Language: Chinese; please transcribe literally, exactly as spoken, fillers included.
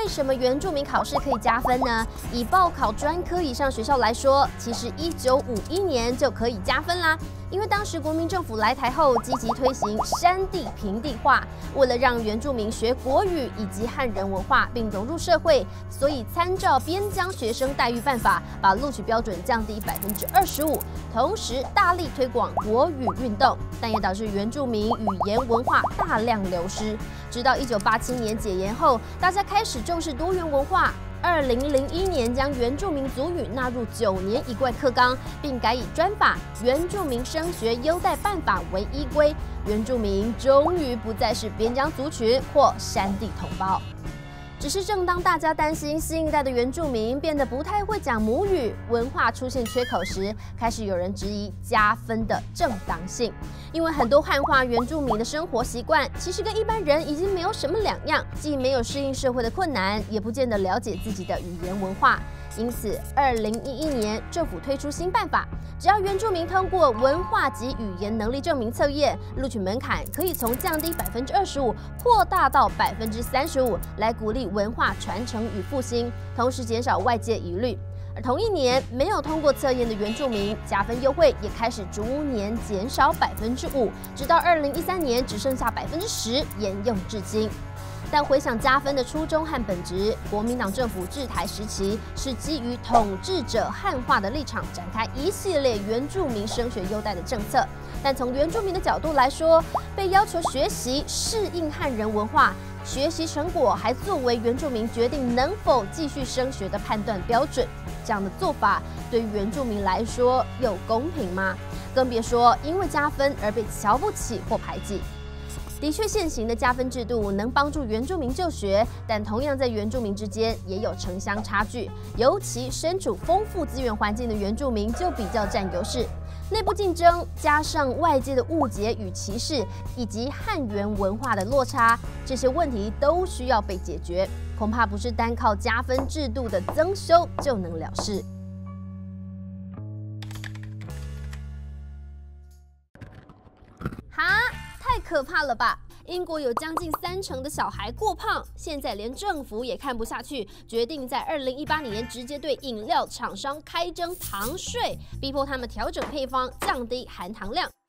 为什么原住民考试可以加分呢？以报考专科以上学校来说，其实一九五一年就可以加分啦。因为当时国民政府来台后，积极推行山地平地化，为了让原住民学国语以及汉人文化并融入社会，所以参照边疆学生待遇办法，把录取标准降低百分之二十五，同时大力推广国语运动，但也导致原住民语言文化大量流失。直到一九八七年解严后，大家开始重视多元文化。二零零一年将原住民族语纳入九年一贯课纲，并改以专法《原住民升学优待办法》为依归，原住民终于不再是边疆族群或山地同胞。只是正当大家担心新一代的原住民变得不太会讲母语，文化出现缺口时，开始有人质疑加分的正当性。因为很多汉化原住民的生活习惯，其实跟一般人已经没有什么两样，既没有适应社会的困难，也不见得了解自己的语言文化。因此，二零一一年政府推出新办法，只要原住民通过文化及语言能力证明测验，录取门槛可以从降低百分之二十五扩大到百分之三十五，来鼓励文化传承与复兴，同时减少外界疑虑。而同一年，没有通过测验的原住民加分优惠也开始逐年减少百分之五，直到二零一三年只剩下百分之十，沿用至今。但回想加分的初衷和本质，国民党政府治台时期是基于统治者汉化的立场，展开一系列原住民升学优待的政策。但从原住民的角度来说，被要求学习适应汉人文化，学习成果还作为原住民决定能否继续升学的判断标准。这样的做法对于原住民来说有公平吗？更别说因为加分而被瞧不起或排挤。的确，现行的加分制度能帮助原住民就学，但同样在原住民之间也有城乡差距，尤其身处丰富资源环境的原住民就比较占优势。内部竞争加上外界的误解与歧视，以及汉原文化的落差，这些问题都需要被解决，恐怕不是单靠加分制度的增修就能了事。哈！太可怕了吧！英国有将近三成的小孩过胖，现在连政府也看不下去，决定在二零一八年直接对饮料厂商开征糖税，逼迫他们调整配方，降低含糖量。